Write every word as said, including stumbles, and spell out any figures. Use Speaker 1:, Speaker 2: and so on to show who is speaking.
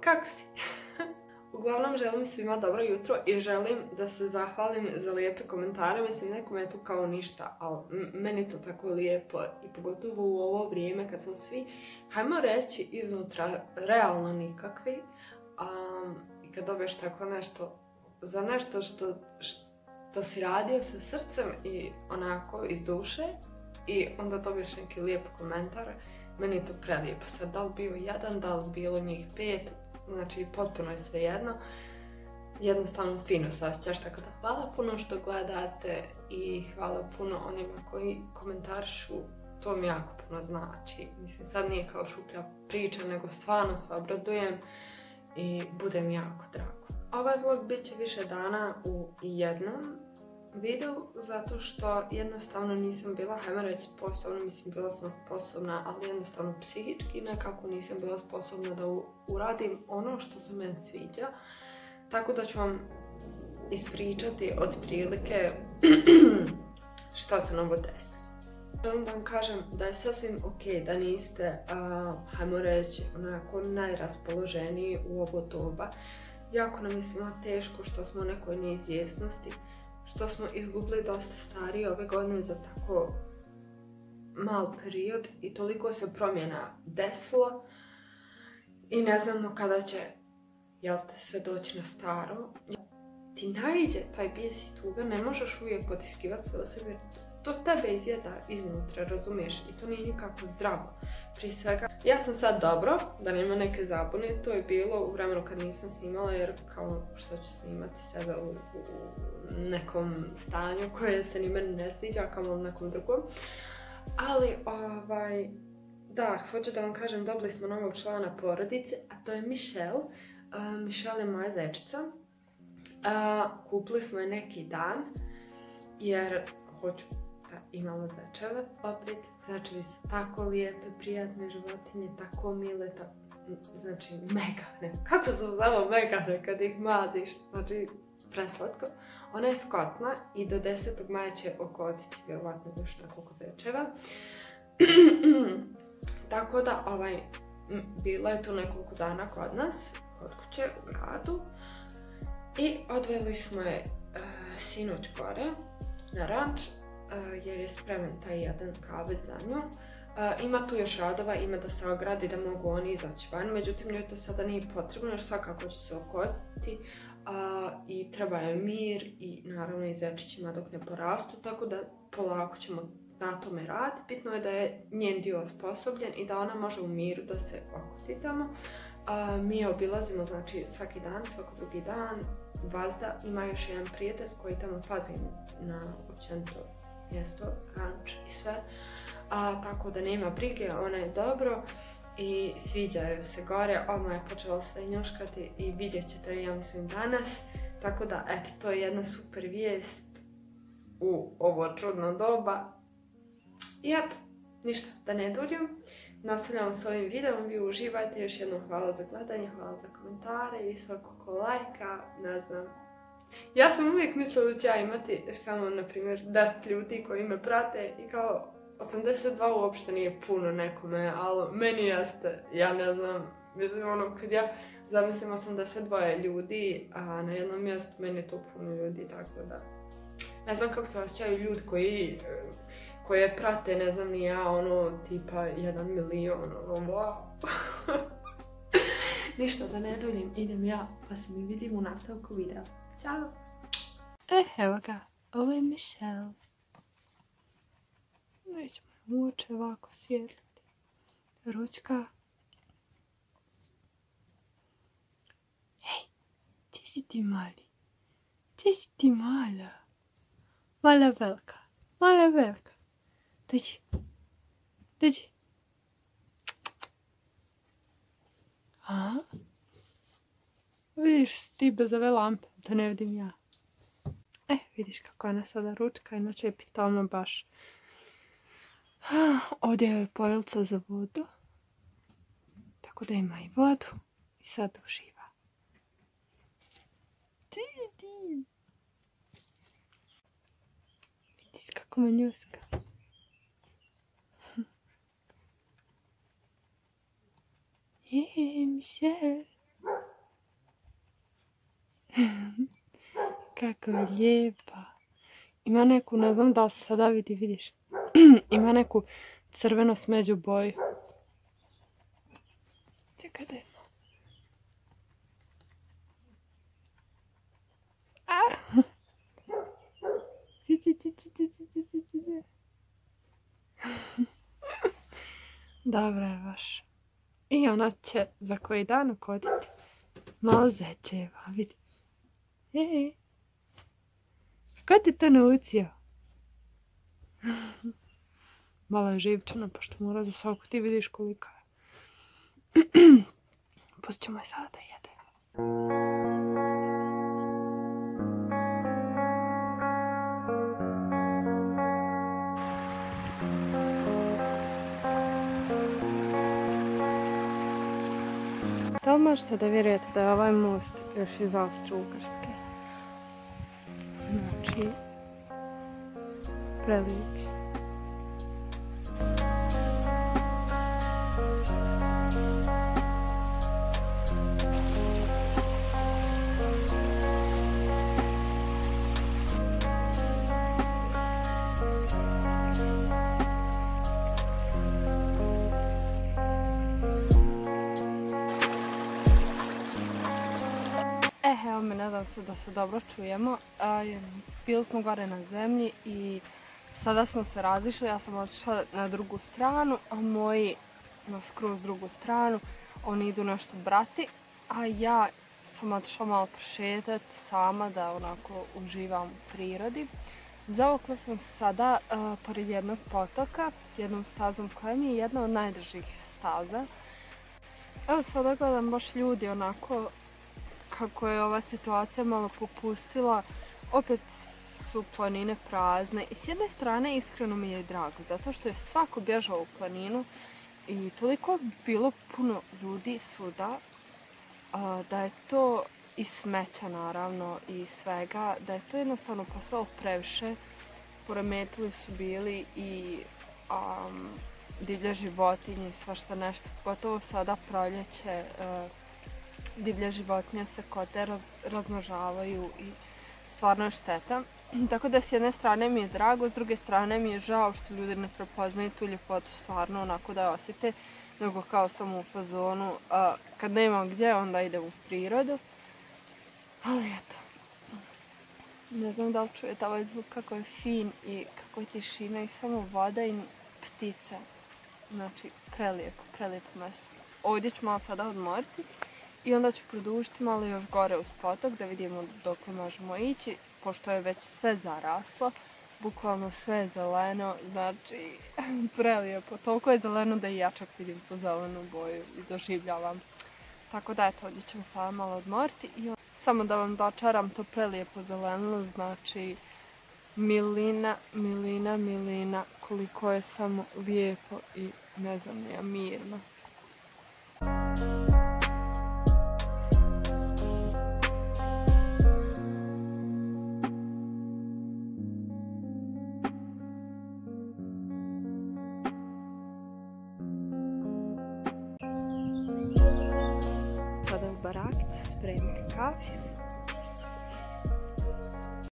Speaker 1: kako si? Uglavnom želim svima dobro jutro i želim da se zahvalim za lijepe komentare. Mislim, nekom je tu kao ništa, ali meni je to tako lijepo i pogotovo u ovo vrijeme kad smo svi, hajmo reći, iznutra realno nikakvi. Um, I kad dobiješ tako nešto, za nešto što, što si radio sa srcem i onako iz duše i onda dobiješ neki lijep komentar, meni je to prelijepo. Sad, da li bio jedan, da li bilo njih pet, znači potpuno je sve jedno. Jednostavno fino se osjećaš, tako da hvala puno što gledate i hvala puno onima koji komentarišu, to mi jako puno znači. Mislim, sad nije kao šuplja priča, nego stvarno se obradujem i bude mi jako drago. Ovaj vlog bit će više dana u jednom videu, zato što jednostavno nisam bila, hajmo reći, sposobna, mislim bila sam sposobna, ali jednostavno psihički nekako nisam bila sposobna da uradim ono što se meni sviđa. Tako da ću vam ispričati otprilike šta se novo desilo. Želim da vam kažem da je sasvim ok da niste, uh, hajmo reći, onako najraspoloženiji u ovo doba. Jako nam je svima teško što smo u nekoj neizvjesnosti, što smo izgubili dosta stvari ove godine za tako mal period i toliko se promjena desilo i ne znamo kada će, jel te, sve doći na staro. Ti naiđe taj bijes i tuga, ne možeš uvijek potiskivati sve o sebi, to tebe izjeda iznutra, razumiješ, i to nije nikako zdravo. Prije svega, ja sam sad dobro, da nema neke zabune, to je bilo u vremenu kad nisam snimala, jer kao što ću snimati sebe u, u nekom stanju koje se ni meni ne sviđa, kao u nekom drugom. Ali, ovaj, da, hoću da vam kažem, dobili smo novog člana porodice, a to je Michelle. Uh, Michelle je moja zečica. Uh, kupili smo je neki dan, jer hoću da imamo zečeve. Opet, zečevi su tako lijepe, prijatne životinje, tako mile, ta, znači megane. Kako se zove megane kad ih maziš, znači preslatko. Ona je skotna i do desetog maja će okotiti vjerovatno još nekoliko zečeva. Tako da, ovaj, bila je tu nekoliko dana kod nas, kod kuće, u gradu. I odveli smo je uh, sinoć gore na ranč, uh, jer je spreman taj jedan kavez za nju. Uh, ima tu još radova, ima da se ogradi, da mogu oni izaći van, međutim njoj to sada nije potrebno jer svakako će se okotiti uh, i treba je mir i naravno i zečićima dok ne porastu, tako da polako ćemo na tome raditi. Bitno je da je njen dio osposobljen i da ona može u miru da se okoti tamo. Uh, mi je obilazimo, znači, svaki dan, svako drugi dan. Vazda ima još jedan prijatelj koji tamo pazi na općenito mjesto, ranč i sve. A, tako da nema brige, ona je dobro i sviđaju se gore. Odmah je počela sve njuškati i vidjet ćete, ja mislim, danas. Tako da, eto, to je jedna super vijest u ovo čudno doba. I eto, ništa, da ne duljim. Nastavljamo s ovim videom, vi uživajte, još jednom hvala za gledanje, hvala za komentare i svako ko lajka, ne znam. Ja sam uvijek mislila da ću ja imati samo, na primjer, deset ljudi koji me prate i kao osamdeset dva uopšte nije puno nekome, ali meni jeste, ja ne znam, mislim ono, kad ja zamislim osamdeset dva ljudi, a na jednom mjestu meni je to puno ljudi, tako da ne znam kako se osjećaju ljudi koji koje prate, ne znam ni ja, ono, tipa jedan milion, ono, wow. Ništa, da ne duljim, idem ja, pa se mi vidimo u nastavku videa. Ćao! E, evo ga, ovo je Michelle. Nećemo je uoče ovako svijetliti. Ručka. Hej, ti si ti mali. Ti si ti mala. Mala velika, mala velika. Dođi, dođi. A? Vidiš ti bez ove lampe, da ne vidim ja. E, vidiš kako ona sada ručka, inače je pitoma baš. Ovdje je pojelca za vodu. Tako da ima i vodu. I sad uživa. Ti, ti. Vidiš kako me njuska. Hey, Michelle. kako je lijepa. Ima neku, ne znam da li se sada vidi, vidiš. Ima neku crveno smeđu boju. Čekaj da je. Ci, ci, ci, ci, ci, ci, ci, ci. Dobra je baš. I ona će za koji dan ukoditi. Malo zečeva, vidi. Ej. Ko ti to naučio? Malo je živčana, pošto mora da soku ti vidiš kolika je. Pustit ćemo je sada da jede. Da li možete da vjerujete da je ovaj most još iz Austro-Ugarske? Znači, prelijep. E, evo me, nadam se da se dobro čujemo. Bili smo gore na zemlji i sada smo se razišli. Ja sam otišla na drugu stranu, a moji na skroz drugu stranu. Oni idu nešto brati, a ja sam otišla malo prošetati sama da onako uživam u prirodi. Zavukla sam se sada uh, pored jednog potoka, jednom stazom koja mi je jedna od najdržih staza. Evo sada gledam baš ljudi onako kako je ova situacija malo popustila, opet su planine prazne i s jedne strane iskreno mi je drago zato što je svako bježao u planinu i toliko bilo puno ljudi svuda da je to i smeća naravno i svega, da je to jednostavno postalo previše. Poremetili su bili i um, divlje životinje i svašta nešto, pogotovo sada proljeće. Uh, divlje životinje se kote raz, razmnožavaju i stvarno je šteta. Tako da s jedne strane mi je drago, s druge strane mi je žao što ljudi ne prepoznaju tu ljepotu stvarno onako da je osjete, nego kao samo u fazonu. A, kad nema gdje, onda idem u prirodu. Ali eto, ne znam da li čujete ovaj zvuk kako je fin i kako je tišina i samo voda i ptice. Znači, prelijepo, prelijepo mjesto. Ovdje ću malo sada odmoriti. I onda ću produžiti malo još gore uz potok da vidimo dok možemo ići, pošto je već sve zaraslo, bukvalno sve je zeleno, znači prelijepo. Toliko je zeleno da i ja čak vidim tu zelenu boju i doživljavam. Tako da eto, ovdje ćemo sada malo odmoriti i samo da vam dočaram to prelijepo zeleno, znači milina, milina, milina, koliko je samo lijepo i ne znam, nije mirno. Sada u barakicu spremiti kaficu.